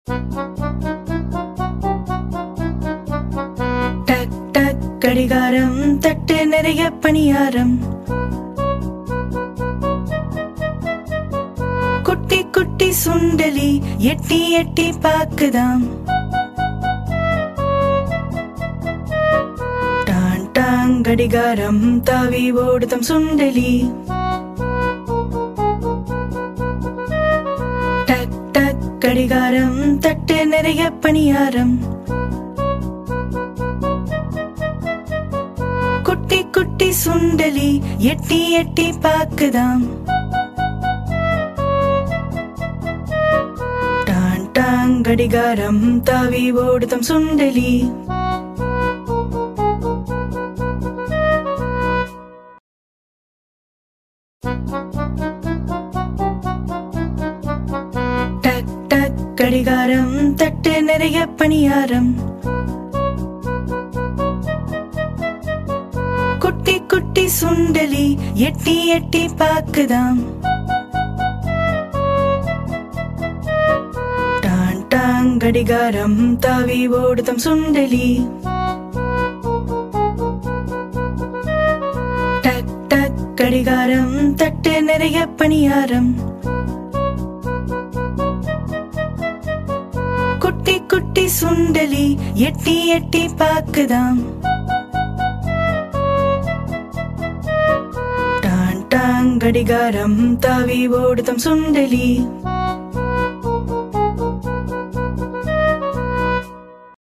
டக் டக் கடிகாரம், தட்டு நிறைய பணியாரம். குட்டி குட்டி சுண்டலி எட்டி எட்டி பாக்குதாம். டான் டாங் கடிகாரம், தாவி ஓடுதம் சுண்டலி. டக் டக் கடிகாரம், தட்டு நிறைய பணியாரம். குட்டி குட்டி சுண்டலி எட்டி எட்டி பாக்குதாம். டான் டாங் கடிகாரம், தாவி ஓடுதம் சுண்டலி. டக் டக் கடிகாரம், தட்டு நிறைய பணியாரம். குட்டி குட்டி சுண்டலி எட்டி எட்டி பாக்குதாம். டான் டாங் கடிகாரம், தாவி ஓடுதம் சுண்டலி. டக் டக் கடிகாரம், தட்டு நிறைய பணியாரம். குட்டி குட்டி சுண்டலி எட்டி எட்டி பாக்குதாம். டான் டாங் கடிகாரம், தாவி ஓடுதம் சுண்டலி.